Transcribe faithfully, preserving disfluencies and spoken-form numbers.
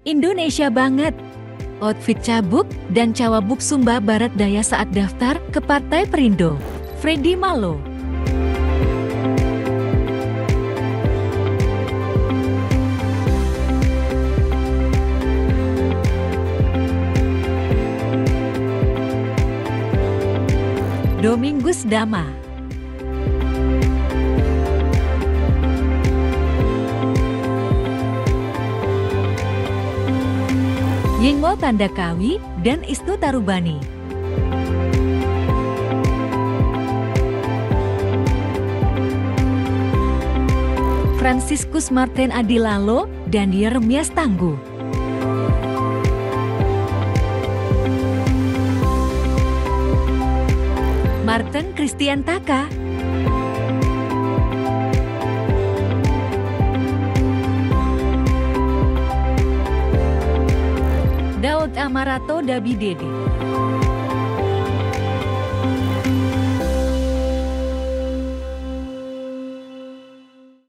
Indonesia banget. Outfit cabuk dan cawabuk Sumba Barat Daya saat daftar ke Partai Perindo. Freddy Malo. Domingus Dama. Yingmo Tandakawi dan Isnu Tarubani. Franciscus Martin Adilalo dan Yeremias Tangguh. Martin Christian Taka. Daud Amarato Dabidede.